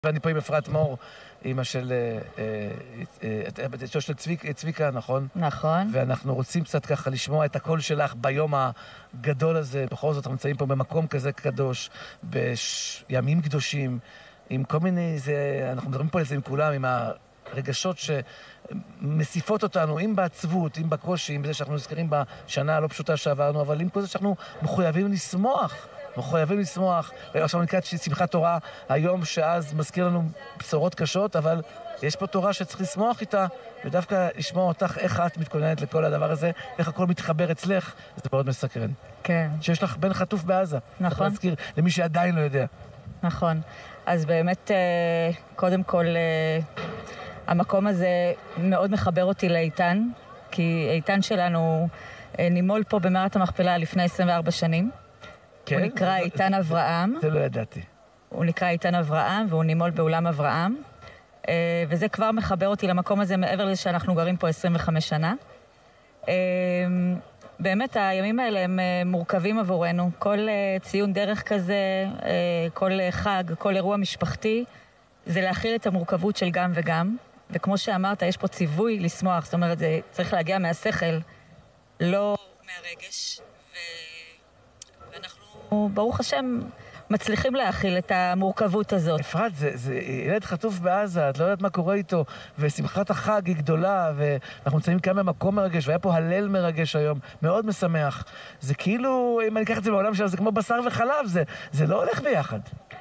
ואני פה עם אפרת מור, אמא של צביקה, נכון? נכון. ואנחנו רוצים קצת ככה לשמוע את הקול שלך ביום הגדול הזה. בכל זאת, אנחנו נמצאים פה במקום כזה קדוש, בימים קדושים, עם כל מיני, אנחנו מדברים פה על זה עם כולם, עם הרגשות שמסיפות אותנו, אם בעצבות, אם בקושי, אם בזה שאנחנו נזכרים בשנה הלא פשוטה שעברנו, אבל עם כל זה שאנחנו מחויבים לשמוח. מחויבים לשמוח, עכשיו נקראת שמחת תורה, היום שאז מזכיר לנו בשורות קשות, אבל יש פה תורה שצריך לשמוח איתה, ודווקא לשמוע אותך איך את מתכוננת לכל הדבר הזה, איך הכל מתחבר אצלך, זה מאוד מסקרן. כן. שיש לך בן חטוף בעזה. נכון. להזכיר למי שעדיין לא יודע. נכון. אז באמת, קודם כל, המקום הזה מאוד מחבר אותי לאיתן, כי איתן שלנו נימול פה במערת המכפלה לפני 24 שנים. כן? הוא נקרא איתן אברהם. זה לא ידעתי. הוא נקרא איתן אברהם, והוא נימול באולם אברהם. וזה כבר מחבר אותי למקום הזה, מעבר לזה שאנחנו גרים פה 25 שנה. באמת, הימים האלה הם מורכבים עבורנו. כל ציון דרך כזה, כל חג, כל אירוע משפחתי, זה להכיל את המורכבות של גם וגם. וכמו שאמרת, יש פה ציווי לשמוח. זאת אומרת, זה צריך להגיע מהשכל, לא מהרגש. ואנחנו, ברוך השם, מצליחים להכיל את המורכבות הזאת. אפרת, זה ילד חטוף בעזה, את לא יודעת מה קורה איתו, ושמחת החג היא גדולה, ואנחנו נמצאים כאן במקום מרגש, והיה פה הלל מרגש היום, מאוד משמח. זה כאילו, אם אני אקח את זה בעולם שלנו, זה כמו בשר וחלב, זה לא הולך ביחד.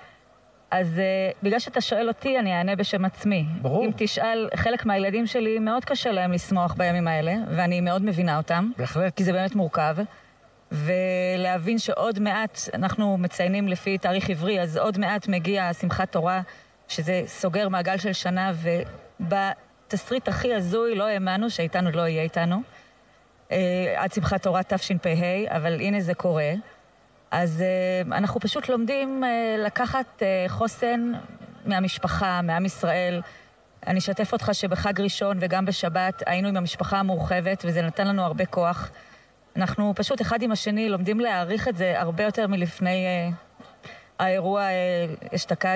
אז בגלל שאתה שואל אותי, אני אענה בשם עצמי. ברור. אם תשאל, חלק מהילדים שלי מאוד קשה להם לשמוח בימים האלה, ואני מאוד מבינה אותם. בהחלט. כי זה באמת מורכב. ולהבין שעוד מעט, אנחנו מציינים לפי תאריך עברי, אז עוד מעט מגיע שמחת תורה, שזה סוגר מעגל של שנה, ובתסריט הכי הזוי לא האמנו שאיתנו לא יהיה איתנו. עד שמחת תורה תשפ"ה, אבל הנה זה קורה. אז אנחנו פשוט לומדים לקחת חוסן מהמשפחה, מעם ישראל. אני אשתף אותך שבחג ראשון וגם בשבת היינו עם המשפחה המורחבת, וזה נתן לנו הרבה כוח. אנחנו פשוט אחד עם השני לומדים להעריך את זה הרבה יותר מלפני האירוע אשתקד.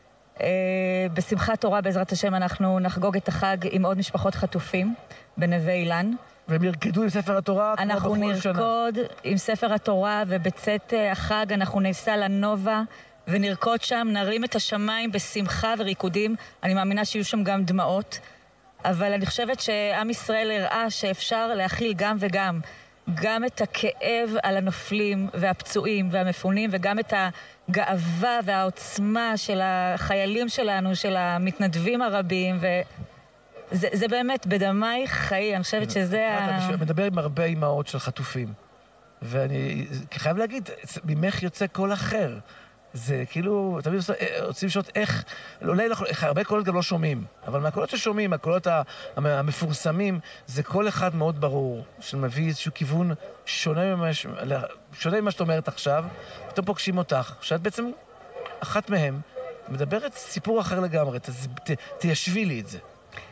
בשמחת תורה בעזרת השם אנחנו נחגוג את החג עם עוד משפחות חטופים בנווה אילן. והם ירקדו עם ספר התורה כמו בכל שנה. אנחנו נרקוד עם ספר התורה, ובצאת החג אנחנו ניסע לנובה ונרקוד שם, נרים את השמיים בשמחה וריקודים. אני מאמינה שיהיו שם גם דמעות, אבל אני חושבת שעם ישראל הראה שאפשר להכיל גם וגם. גם את הכאב על הנופלים והפצועים והמפונים, וגם את הגאווה והעוצמה של החיילים שלנו, של המתנדבים הרבים, וזה באמת בדמי חיי, אני חושבת שזה אני מדבר עם הרבה אמהות של חטופים, ואני חייב להגיד, ממך יוצא קול אחר. זה כאילו, תמיד רוצים לשאול איך, אולי הרבה קולות גם לא שומעים, אבל מהקולות ששומעים, הקולות המפורסמים, זה כל אחד מאוד ברור, שמביא איזשהו כיוון שונה ממה שאת אומרת עכשיו, פתאום פוגשים אותך, שאת בעצם אחת מהם, מדברת סיפור אחר לגמרי, תיישבי לי את זה.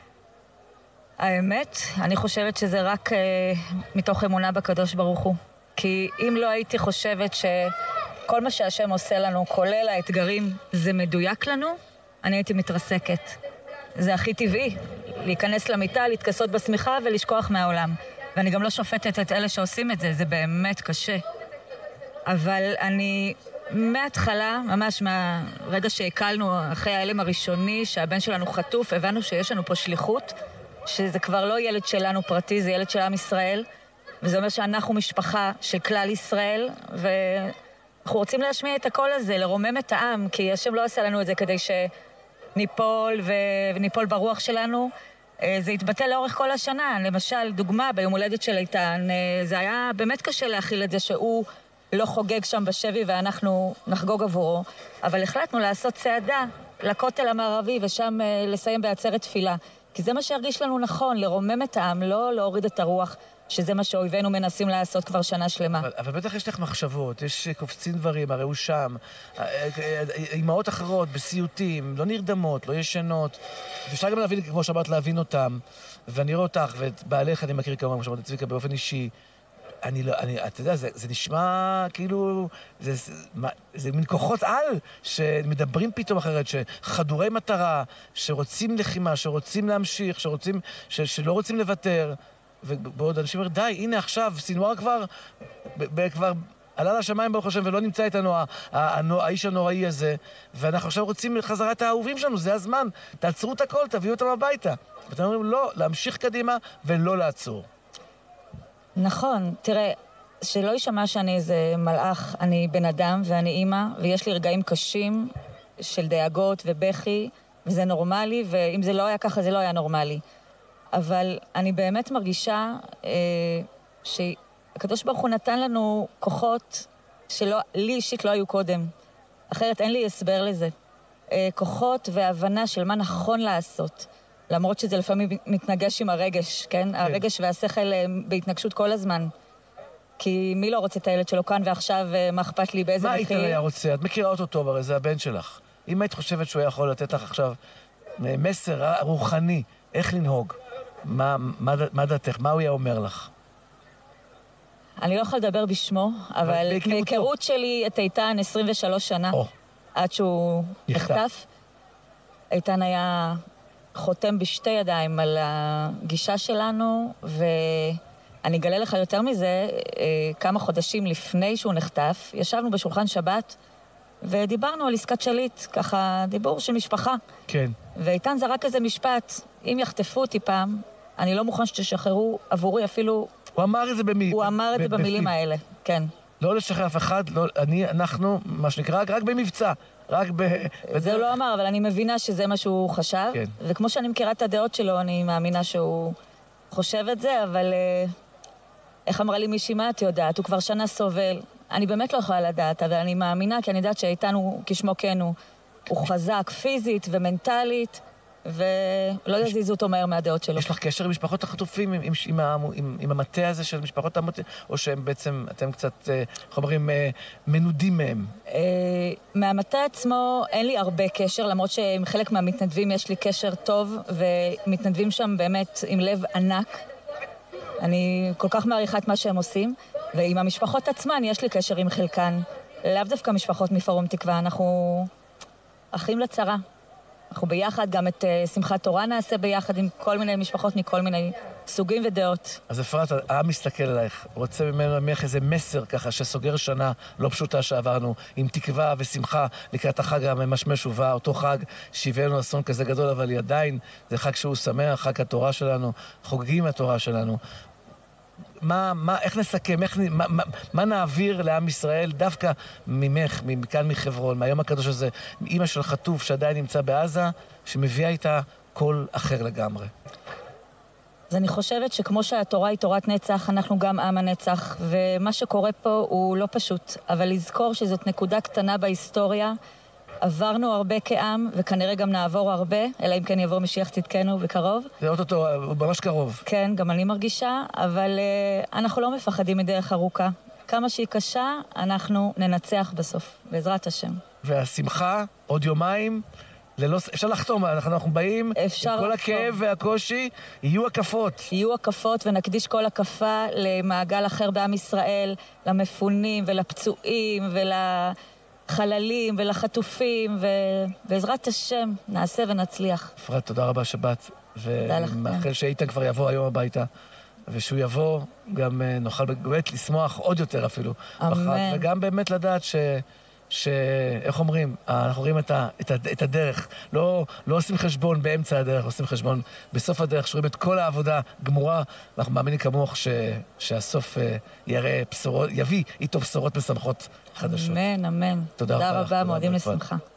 האמת, אני חושבת שזה רק מתוך אמונה בקדוש ברוך הוא, כי אם לא הייתי חושבת כל מה שהשם עושה לנו, כולל האתגרים, זה מדויק לנו, אני הייתי מתרסקת. זה הכי טבעי, להיכנס למיטה, להתכסות בשמיכה ולשכוח מהעולם. ואני גם לא שופטת את אלה שעושים את זה, זה באמת קשה. אבל אני, מההתחלה, ממש מהרגע שהקלנו אחרי ההלם הראשוני, שהבן שלנו חטוף, הבנו שיש לנו פה שליחות, שזה כבר לא ילד שלנו פרטי, זה ילד של עם ישראל, וזה אומר שאנחנו משפחה של כלל ישראל, אנחנו רוצים להשמיע את הקול הזה, לרומם את העם, כי השם לא עשה לנו את זה כדי שניפול וניפול ברוח שלנו. זה התבטא לאורך כל השנה. למשל, דוגמה, ביום הולדת של איתן, זה היה באמת קשה להכיל את זה שהוא לא חוגג שם בשבי ואנחנו נחגוג עבורו, אבל החלטנו לעשות צעדה לכותל המערבי ושם לסיים בעצרת תפילה. כי זה מה שהרגיש לנו נכון, לרומם את העם, לא להוריד את הרוח. שזה מה שאויבינו מנסים לעשות כבר שנה שלמה. אבל בטח יש לך מחשבות, יש קופצים דברים, הרי הוא שם, אמהות אחרות, בסיוטים, לא נרדמות, לא ישנות, ואפשר גם להבין, כמו שאמרת, להבין אותם, ואני רואה אותך, ואת בעליך אני מכיר כמובן, כמו שאמרת, צביקה באופן אישי, אתה יודע, זה נשמע כאילו, זה מין כוחות על שמדברים פתאום אחרת, שחדורי מטרה, שרוצים לחימה, שרוצים להמשיך, שלא רוצים לוותר, ובעוד אנשים אומרים, די, הנה עכשיו, סינואר כבר עלה לשמיים ברוך השם, ולא נמצא איתנו האיש הנוראי הזה, ואנחנו עכשיו רוצים חזרה את האהובים שלנו, זה הזמן, תעצרו את הכל, תביאו אותם הביתה. ואתם אומרים, לא, להמשיך קדימה ולא לעצור. נכון, תראה, שלא יישמע שאני איזה מלאך, אני בן אדם ואני אימא, ויש לי רגעים קשים של דאגות ובכי, וזה נורמלי, ואם זה לא היה ככה, זה לא היה נורמלי. אבל אני באמת מרגישה שהקדוש ברוך הוא נתן לנו כוחות לי אישית לא היו קודם. אחרת אין לי הסבר לזה. כוחות והבנה של מה נכון לעשות. למרות שזה לפעמים מתנגש עם הרגש, כן? הרגש והשכל בהתנגשות כל הזמן. כי מי לא רוצה את הילד שלו כאן ועכשיו, מה אכפת לי באיזה מחיר? מה היית היה רוצה? את מכירה אותו טוב, הרי זה הבן שלך. אם היית חושבת שהוא יכול לתת לך עכשיו מסר רוחני, איך לנהוג? מה דעתך? מה הוא היה אומר לך? אני לא יכולה לדבר בשמו, אבל מהיכרות שלי את איתן 23 שנה, עד שהוא נחטף, איתן היה חותם בשתי ידיים על הגישה שלנו, ואני אגלה לך יותר מזה, כמה חודשים לפני שהוא נחטף, ישבנו בשולחן שבת, ודיברנו על עסקת שליט, ככה דיבור של משפחה. כן. ואיתן זרק איזה משפט, אם יחטפו אותי פעם, אני לא מוכן שתשחררו עבורי אפילו... הוא אמר את זה הוא אמר את זה במילים האלה, כן. לא לשחרר אף אחד, אנחנו, מה שנקרא, רק במבצע. זה הוא לא אמר, אבל אני מבינה שזה מה שהוא חשב. כן. וכמו שאני מכירה את הדעות שלו, אני מאמינה שהוא חושב את זה, אבל איך אמרה לי מישהי, מה את יודעת? הוא כבר שנה סובל. אני באמת לא יכולה לדעת, אבל אני מאמינה, כי אני יודעת שאיתנו כשמו כן הוא חזק פיזית ומנטלית, ולא יזיזו אותו מהר מהדעות שלו. יש לך קשר עם משפחות החטופים, עם המטה הזה של משפחות המטה, או שהם בעצם, אתם קצת, איך אומרים, מנודים מהם? מהמטה עצמו אין לי הרבה קשר, למרות שעם חלק מהמתנדבים יש לי קשר טוב, ומתנדבים שם באמת עם לב ענק. אני כל כך מעריכה את מה שהם עושים, ועם המשפחות עצמן יש לי קשר עם חלקן. לאו דווקא משפחות מפורום תקווה, אנחנו אחים לצרה. אנחנו ביחד, גם את שמחת תורה נעשה ביחד עם כל מיני משפחות מכל מיני סוגים ודעות. אז אפרת, העם מסתכל עלייך, רוצה ממך איזה מסר ככה שסוגר שנה לא פשוטה שעברנו, עם תקווה ושמחה לקראת החג המשמש ובא, אותו חג שהבאנו אסון כזה גדול, אבל עדיין זה חג שהוא שמח, חג התורה שלנו, חוגגים התורה שלנו. איך נסכם, מה נעביר לעם ישראל דווקא ממך, מכאן מחברון, מהיום הקדוש הזה, מאמא של חטוף שעדיין נמצא בעזה, שמביאה איתה קול אחר לגמרי? אז אני חושבת שכמו שהתורה היא תורת נצח, אנחנו גם עם הנצח, ומה שקורה פה הוא לא פשוט, אבל לזכור שזאת נקודה קטנה בהיסטוריה, עברנו הרבה כעם, וכנראה גם נעבור הרבה, אלא אם כן יעבור משיח צדקנו בקרוב. זה אותו, הוא ממש קרוב. כן, גם אני מרגישה, אבל אנחנו לא מפחדים מדרך ארוכה. כמה שהיא קשה, אנחנו ננצח בסוף, בעזרת השם. והשמחה, עוד יומיים, אפשר לחתום, אנחנו באים, עם כל הכאב והקושי, יהיו הקפות. יהיו הקפות, ונקדיש כל הקפה למעגל אחר בעם ישראל, למפונים ולפצועים חללים ולחטופים, ובעזרת השם נעשה ונצליח. אפרת, תודה רבה שבאת, ומאחל שאיתן כבר יבוא היום הביתה, ושהוא יבוא, גם נוכל באמת לשמוח עוד יותר אפילו. אמן. וגם באמת לדעת איך אומרים, אנחנו רואים את הדרך, לא עושים חשבון באמצע הדרך, עושים חשבון בסוף הדרך, שרואים את כל העבודה גמורה, ואנחנו מאמינים כמוך שהסוף יביא איתו בשורות משמחות חדשות. אמן, אמן. תודה רבה, מועדים לשמחה.